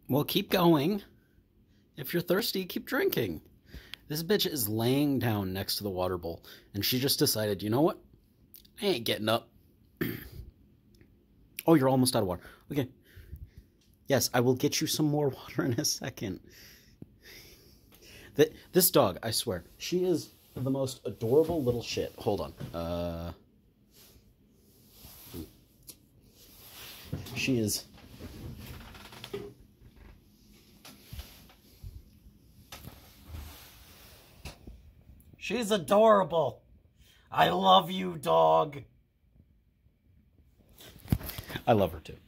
Well, keep going. If you're thirsty, keep drinking. This bitch is laying down next to the water bowl, and she just decided, you know what? I ain't getting up. Oh, you're almost out of water. Okay. Yes, I will get you some more water in a second. This dog, I swear, she is the most adorable little shit. Hold on. She is... She's adorable. I love you, dog. I love her too.